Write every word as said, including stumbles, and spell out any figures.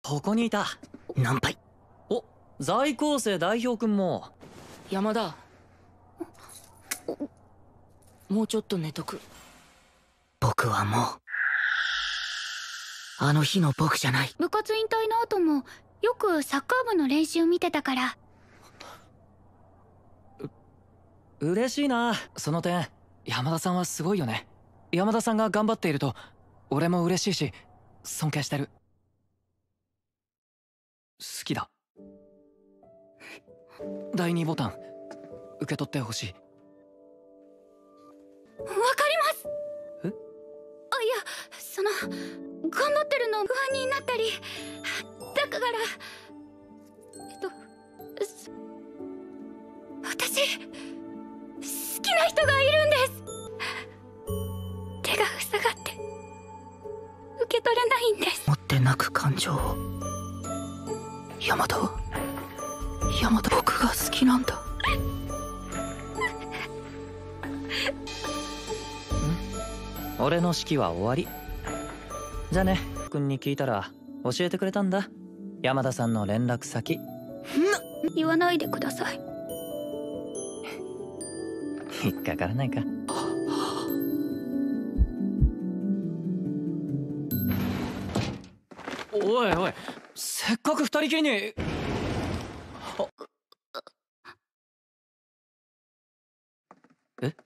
ここにいた。 ナンパイ。 お、在校生代表君も。 山田、もうちょっと寝とく。 僕はもうあの日の僕じゃない。 部活引退の後もよくサッカー部の練習見てたから。 う嬉しいな。その点山田さんはすごいよね。山田さんが頑張っていると俺も嬉しいし尊敬してる。好きだ。だいにボタン受け取ってほしい。 わかります。 え？ あ、いや、その頑張ってるの不安になったり、だからえっとす私好きな人がいるんです。手が塞がって受け取れないんです。 持ってなく感情を。山田は山田、僕が好きなんだ。 ん？俺の式は終わり。じゃあね。君に聞いたら教えてくれたんだ。山田さんの連絡先。 言わないでください。 引っかからないか。おいおい、せっかく二人きりに。あえ？